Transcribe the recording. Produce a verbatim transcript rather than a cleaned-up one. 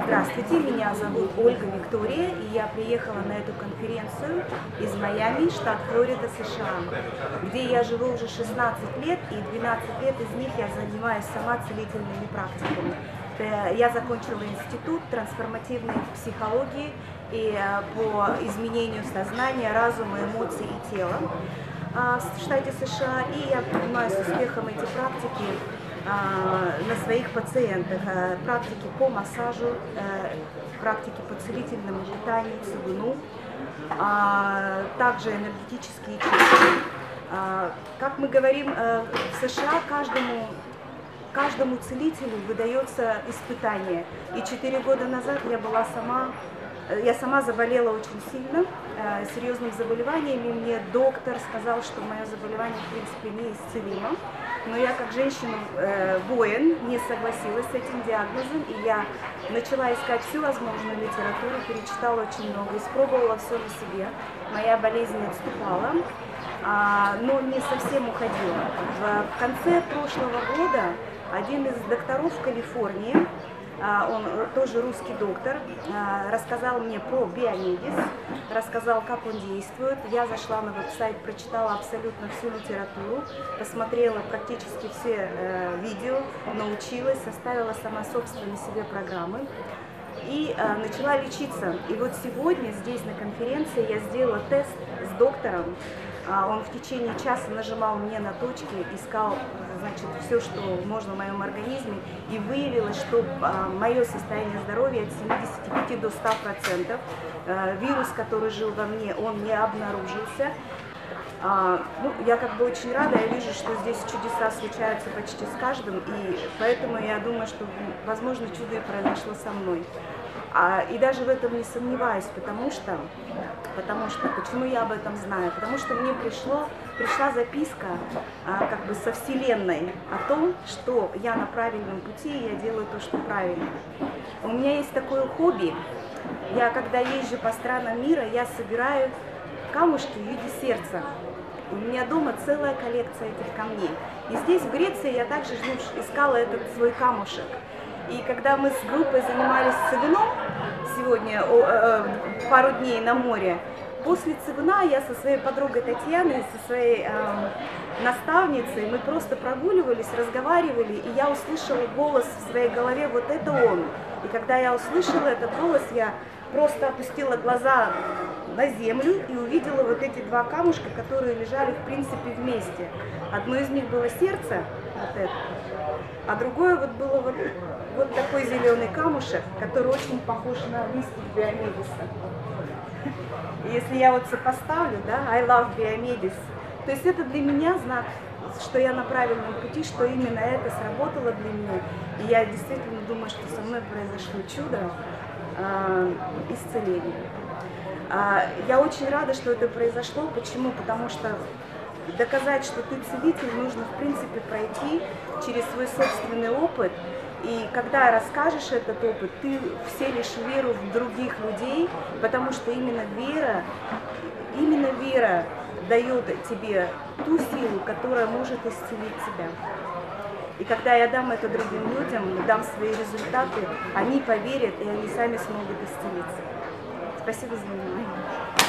Здравствуйте, меня зовут Ольга Виктория, и я приехала на эту конференцию из Майами, штат Флорида, США, где я живу уже шестнадцать лет, и двенадцать лет из них я занимаюсь сама целительными практиками. Я закончила институт трансформативной психологии и по изменению сознания, разума, эмоций и тела в штате США, и я принимаю с успехом эти практики на своих пациентах, практики по массажу, практики по целительному питанию, цигуну, также энергетические чистки. Как мы говорим, в США каждому, каждому целителю выдается испытание. И четыре года назад я была сама, я сама заболела очень сильно, серьезным заболеванием, и мне доктор сказал, что мое заболевание, в принципе, неисцелимо. Но я, как женщина-воин, не согласилась с этим диагнозом, и я начала искать всю возможную литературу, перечитала очень много, испробовала все на себе. Моя болезнь отступала, но не совсем уходила. В конце прошлого года один из докторов в Калифорнии, он тоже русский доктор, рассказал мне про Биомедис, рассказал, как он действует. Я зашла на веб-сайт, прочитала абсолютно всю литературу, посмотрела практически все видео, научилась, составила сама собственные себе программы и начала лечиться. И вот сегодня здесь на конференции я сделала тест с доктором. Он в течение часа нажимал мне на точки, искал, значит, все, что можно в моем организме, и выявилось, что мое состояние здоровья от семидесяти пяти до ста процентов. Вирус, который жил во мне, он не обнаружился. Ну, я как бы очень рада, я вижу, что здесь чудеса случаются почти с каждым, и поэтому я думаю, что, возможно, чудо и произошло со мной. А, и даже в этом не сомневаюсь, потому что, потому что, почему я об этом знаю? Потому что мне пришло, пришла записка а, как бы со Вселенной о том, что я на правильном пути, и я делаю то, что правильно. У меня есть такое хобби. Я, когда езжу по странам мира, я собираю камушки в виде сердца. У меня дома целая коллекция этих камней. И здесь, в Греции, я также искала этот свой камушек. И когда мы с группой занимались цигуном сегодня, о, э, пару дней на море, после цигуна я со своей подругой Татьяной, со своей э, наставницей, мы просто прогуливались, разговаривали, и я услышала голос в своей голове: вот это он. И когда я услышала этот голос, я просто опустила глаза на землю и увидела вот эти два камушка, которые лежали в принципе вместе. Одно из них было сердце, вот это, а другое вот было вот, вот такой зеленый камушек, который очень похож на листик Биомедиса. И если я вот сопоставлю, да, I love Biomedis, то есть это для меня знак, что я на правильном пути, что именно это сработало для меня. И я действительно думаю, что со мной произошло чудо э, исцеления. Э, я очень рада, что это произошло. Почему? Потому что доказать, что ты целитель, нужно в принципе пройти через свой собственный опыт. И когда расскажешь этот опыт, ты вселишь веру в других людей, потому что именно вера, именно вера дает тебе ту силу, которая может исцелить тебя. И когда я дам это другим людям, дам свои результаты, они поверят, и они сами смогут исцелиться. Спасибо за внимание.